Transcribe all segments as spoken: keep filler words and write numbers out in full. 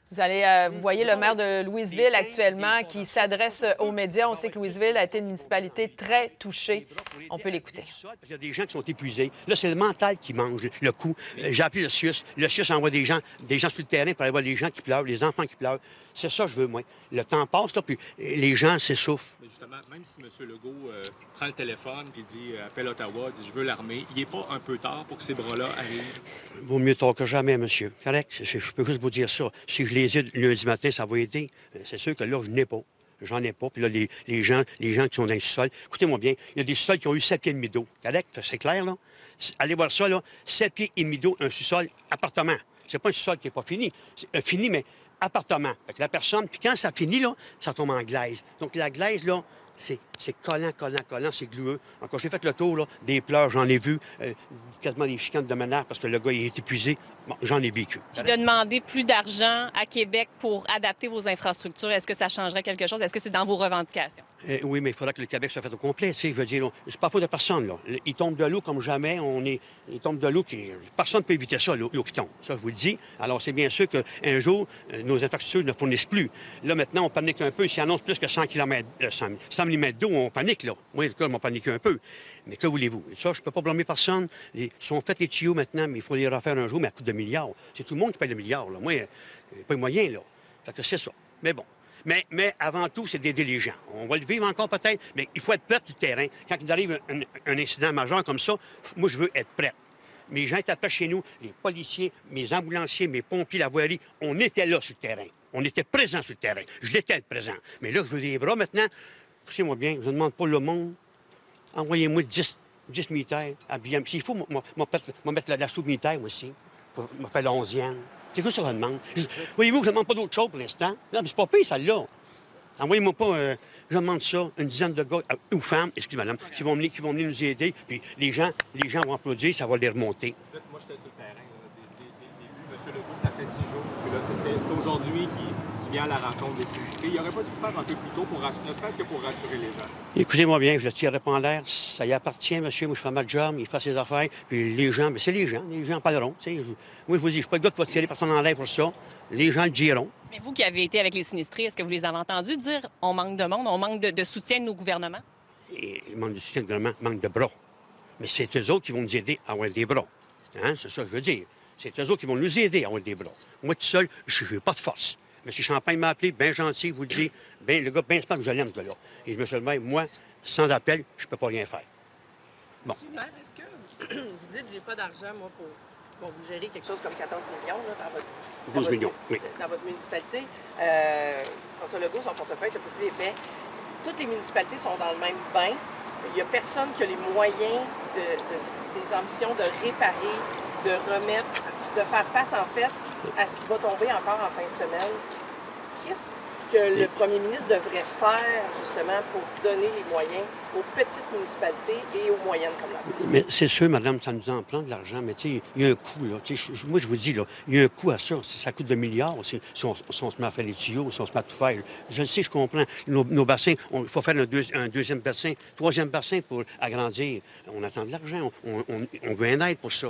Vous allez, euh, vous voyez le maire de Louisville actuellement qui s'adresse aux médias. On sait que Louisville a été une municipalité très touchée. On peut l'écouter. Il y a des gens qui sont épuisés. Là, c'est le mental qui mange le coup. J'ai appelé le C I U S. Le C I U S envoie des gens, des gens sur le terrain pour aller voir les gens qui pleurent, les enfants qui pleurent. C'est ça que je veux, moi. Le temps passe, là, puis les gens s'essoufflent. Mais justement, même si M. Legault euh, prend le téléphone et dit euh, appelle Ottawa, dit je veux l'armée, il n'est pas un peu tard pour que ces bras-là arrivent? Vaut mieux tard que jamais, monsieur. Correct? Je peux juste vous dire ça. Si je les ai lundi matin, ça va aider. C'est sûr que là, je n'ai pas. J'en ai pas. Puis là, les, les, gens, les gens qui sont dans le sol, écoutez-moi bien, il y a des sols qui ont eu sept pieds et demi d'eau. Correct? C'est clair, là? Allez voir ça, là. sept pieds et demi d'eau, un sous-sol, appartement. C'est pas un sous-sol qui n'est pas fini. C'est euh, fini, mais appartement. Fait que la personne, puis quand ça finit, là, ça tombe en glaise. Donc la glaise, là, c'est collant, collant, collant, c'est glueux. Encore, j'ai fait le tour, là, des pleurs, j'en ai vu, euh, quasiment des chicanes de ménage parce que le gars, il est épuisé. Bon, j'en ai vécu. Puis de demander plus d'argent à Québec pour adapter vos infrastructures, est-ce que ça changerait quelque chose? Est-ce que c'est dans vos revendications? Euh, oui, mais il faudra que le Québec soit fait au complet, tu sais, je veux dire, c'est pas faute de personne, là. Il tombe de l'eau comme jamais, on est... Il tombe de l'eau qui... Personne ne peut éviter ça, l'eau qui tombe. Ça, je vous le dis. Alors, c'est bien sûr qu'un jour, euh, nos infrastructures ne fournissent plus. Là, maintenant, on panique un peu. S'il annonce plus que cent kilomètres, euh, cent millimètres d'eau, on panique, là. Moi, en tout cas, on panique un peu. Mais que voulez-vous? Ça, je ne peux pas blâmer personne. Ils sont faits les tuyaux maintenant, mais il faut les refaire un jour, mais à coût de milliards. C'est tout le monde qui paye le milliard, là. Moi, il n'y a pas de moyen, là. Fait que c'est ça. Mais bon. Mais, mais avant tout, c'est d'aider les gens. On va le vivre encore peut-être, mais il faut être prêt du terrain. Quand il arrive un, un incident majeur comme ça, moi, je veux être prêt. Mes gens étaient prêts chez nous, les policiers, mes ambulanciers, mes pompiers, la voirie, on était là sur le terrain. On était présents sur le terrain. Je l'étais présent. Mais là, je veux des bras maintenant. Écoutez-moi bien, je ne demande pas le monde. Envoyez-moi dix, dix militaires habillés. S'il faut, moi, mettre la, la soupe militaire, moi aussi, pour me faire l'onzième. C'est quoi ça, je demande? Voyez-vous que je ne demande pas d'autre chose pour l'instant? Non, mais c'est pas pire, celle-là. Envoyez-moi pas, euh, je demande ça, une dizaine de gars, euh, ou femmes, excusez madame, qui vont, venir, qui vont venir nous aider, puis les gens, les gens vont applaudir, ça va les remonter. Vous dites, moi, j'étais sur le terrain, là, dès, dès, dès le début. M. Legault, ça fait six jours. Puis là, c'est aujourd'hui qui, qui vient à la rencontre des sinistrés. Il n'aurait pas dû le faire un peu plus tôt, pour rassurer, ne serait-ce que pour rassurer les gens. Écoutez-moi bien, je le tirerai pas en l'air. Ça y appartient, monsieur. Moi, je fais ma job, il fait ses affaires. Puis les gens, bien, c'est les gens. Les gens parleront. Tu sais, je, moi, je vous dis, je suis pas le gars qui va tirer personne en l'air pour ça. Les gens le diront. Mais vous qui avez été avec les sinistrés, est-ce que vous les avez entendus dire on manque de monde, on manque de, de soutien de nos gouvernements? Et, il manque de soutien du gouvernement, manque de bras. Mais c'est eux autres qui vont nous aider à avoir des bras. Hein? C'est ça que je veux dire. C'est eux autres qui vont nous aider à avoir des bras. Moi, tout seul, je n'ai pas de force. M. Champagne m'a appelé, bien gentil, je vous le dis. Ben, le gars, bien smart, je l'aime, ce gars-là. Et M. le maire, moi, sans appel, je ne peux pas rien faire. Bon. Monsieur le maire, est-ce que vous dites j'ai pas d'argent, moi, pour, pour vous gérer quelque chose comme quatorze millions là, dans, votre, dans, douze millions, votre, oui. dans votre municipalité? Euh, François Legault, son portefeuille est un peu plus épais. Toutes les municipalités sont dans le même bain. Il n'y a personne qui a les moyens de, de ses ambitions de réparer, de remettre, de faire face, en fait, à ce qui va tomber encore en fin de semaine. Qu'est-ce que le premier ministre devrait faire, justement, pour donner les moyens aux petites municipalités et aux moyennes comme la vôtre? Mais c'est sûr, madame, ça nous en prend de l'argent, mais tu sais, il y a un coût, là. Je, moi, je vous dis, là, il y a un coût à ça. Ça coûte des milliards si on, si on se met à faire les tuyaux, si on se met à tout faire. Je le sais, je comprends. Nos, nos bassins, il faut faire un, deux, un deuxième bassin, troisième bassin pour agrandir. On attend de l'argent. On, on, on veut un aide pour ça.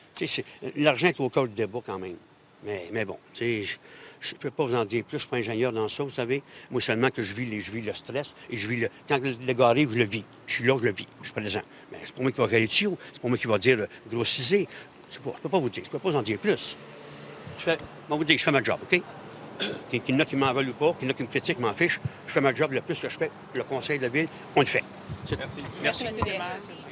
L'argent est au cœur du débat quand même. Mais, mais bon, tu sais, je ne peux pas vous en dire plus. Je ne suis pas ingénieur dans ça, vous savez. Moi, seulement que je vis, les, je vis le stress et je vis le... Quand le gars arrive, je le vis. Je suis là, je le vis. Je suis présent. Mais c'est pas moi qui va regarder le tuyau. C'est pas moi qui va dire grossiser. Je ne peux pas vous dire. Je ne peux pas vous en dire plus. Je fais... Moi, vous dire, je fais ma job, OK? Qu'il y en a qui m'en veulent ou pas, qu'il y en a qui me critiquent, m'en fichent. Je fais ma job le plus que je fais. Le conseil de la ville, on le fait. Merci. Merci, Merci M.